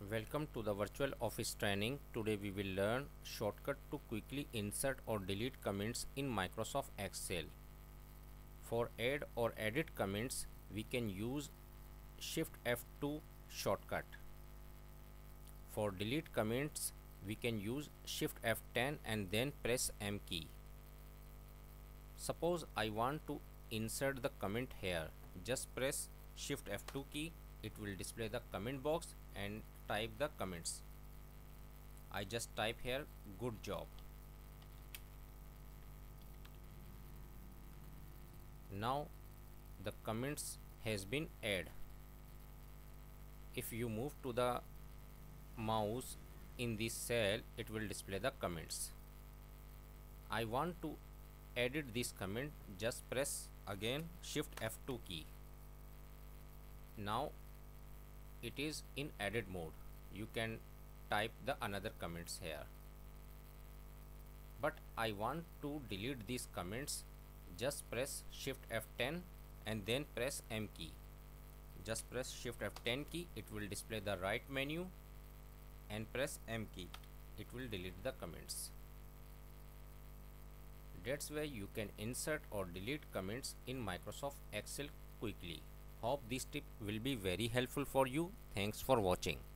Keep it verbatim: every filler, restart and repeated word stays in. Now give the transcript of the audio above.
Welcome to the virtual office training. Today we will learn shortcut to quickly insert or delete comments in Microsoft Excel. For add or edit comments, we can use Shift F two shortcut. For delete comments, we can use Shift F ten and then press M key. Suppose I want to insert the comment here. Just press Shift F two key. It will display the comment box and type the comments. I just type here good job. Now the comments has been added. If you move to the mouse in this cell, it will display the comments. I want to edit this comment. Just press again Shift F two key. Now it is in edit mode. You can type the another comments here, but I want to delete these comments. Just press Shift F ten and then press M key. Just press Shift F ten key. It will display the right menu and press M key. It will delete the comments. That's why you can insert or delete comments in Microsoft Excel quickly. Hope this tip will be very helpful for you. Thanks for watching.